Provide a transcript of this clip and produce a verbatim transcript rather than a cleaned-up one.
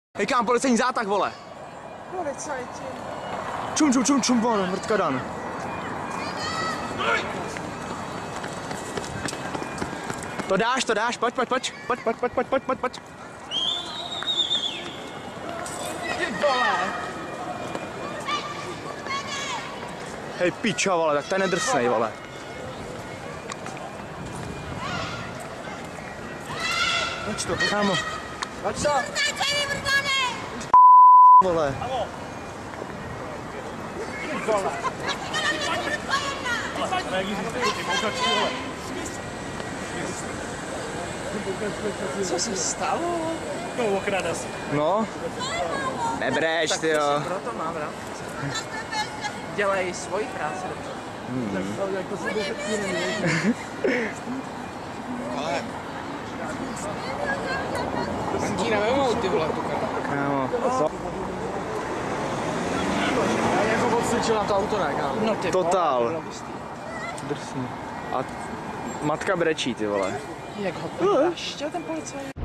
Hej kam, policejní zátah, vole. Policajti. Čum, čum, čum, čum, vole, mrtka dan. To dáš, to dáš, pojď, pojď, pojď, pojď, pojď, pojď, pojď, pojď, pojď, pojď. Ty vole. Hej pičo, vole, tak to je nedrsnej, vole. Pojď to, kámo. Pojď to. Vole. Ty vole. Co se stalo? No, okrada si. No. Nebreš, ty jo. Proto mám rád. Dělej svoji práci dobře. Hmm. Tak to se bude Ale... To ti nevemou, ty vole, tu kartu. Kámo. Co? Já jako odsvědčil na to auto, ne, kámo? No ty Totál. Drsný. A matka brečí, ty vole. Jak ho podáš, ten policajt?